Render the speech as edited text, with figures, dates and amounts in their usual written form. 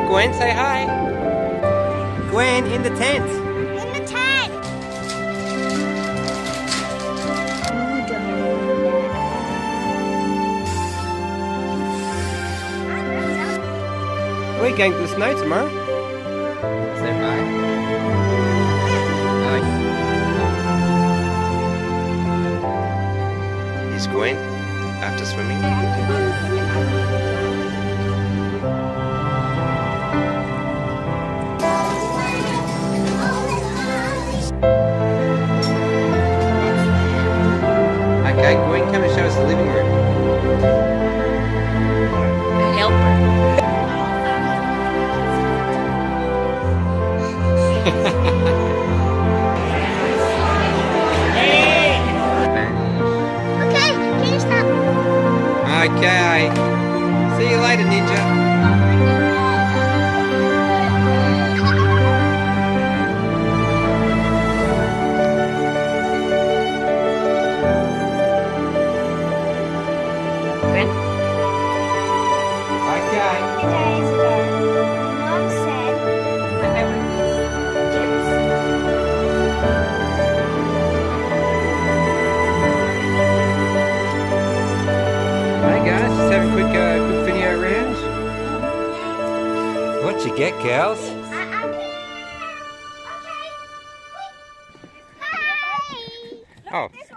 Gwen, say hi. Gwen, in the tent. In the tent. We're going to the snow tomorrow. Say hi. Here's Gwen after swimming. Okay, Gwen, come and show us the living room. Okay, can you stop? Okay. See you later, Ninja. Gwen? Okay. Days ago, Mom said that there were these chips. Hey guys, just having a quick video round. What'd you get, girls? Okay. Hi. Oh.